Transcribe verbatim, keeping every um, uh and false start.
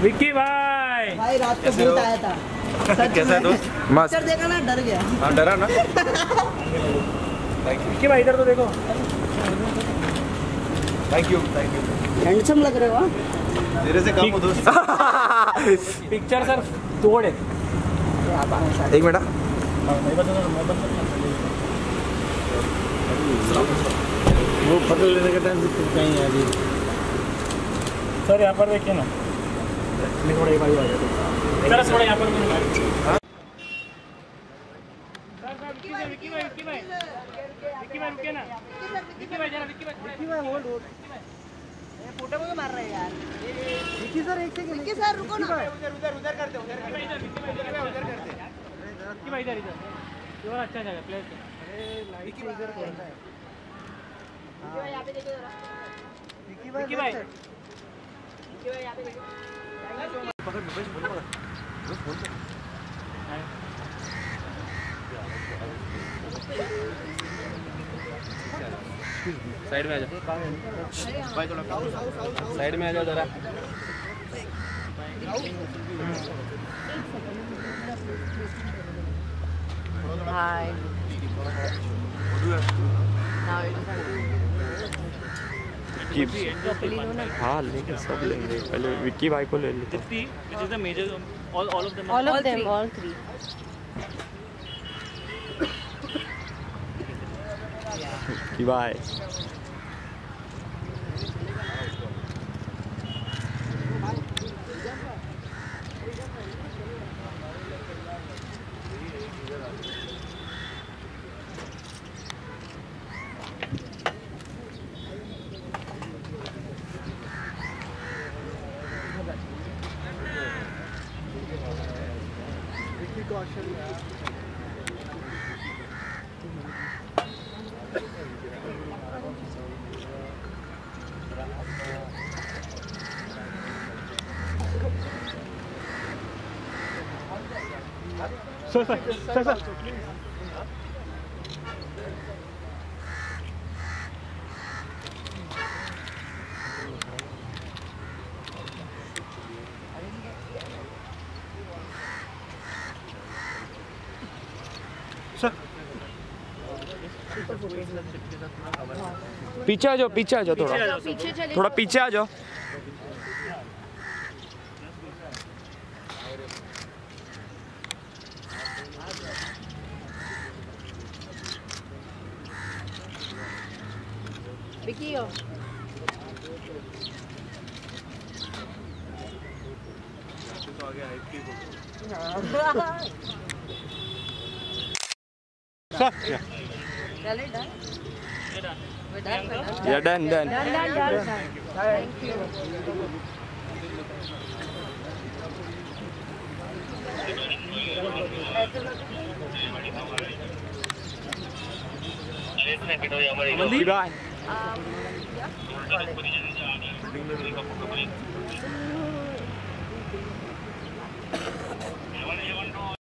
विक्की भाई भाई रात को भूत आया था। कैसा है दोस्त? मस्त। देखा ना, डर गया। हाँ डरा ना। विक्की भाई इधर तो देखो। Thank you thank you. Handsome लग रहे हो। मेरे से कम हो दोस्त। पिक्चर सर तोड़ है। एक मिनट। वो फोटो लेने के टाइम कहीं है अभी। सर यहाँ पर देखिए ना, मैं थोड़ा एक बार आ जाता हूँ। सर थोड़ा यहाँ पर विक्की भाई विक्की भाई विक्की भाई विक्की भाई रुकिए ना। विक्की भाई जरा विक्की भाई विक्की भाई होल्ड होल्ड। फोटो मुझे मार रहे हैं यार। विक्की सर एक सेकंड। विक्की सर रुको ना। उधर उधर उधर करते उधर करते विक्की भाई उधर करते विक्की भाई इधर इधर ये वाला अच्छा जगह प्लेस। अरे लाइट इधर करता है। विक्की भाई यहाँ पे देखो जरा। विक्की भाई विक्की भाई विक्की भाई यहाँ पे देखो। पकड़ बस बोल पकड़ बस बोल। साइड में आ जा भाई, थोड़ा साइड में आ जाओ जरा। हाय हाँ लेकिन सब लेंगे, पहले विक्की भाई को ले लेते हैं। Which is the major all all of them all of them all three Vicky भाई सर सर सर सर पीछे आ जाओ, पीछे आ जाओ, थोड़ा थोड़ा पीछे आ जाओ। विक्की हो Yeah, done, done. done done done thank you Vicky भाई um yeah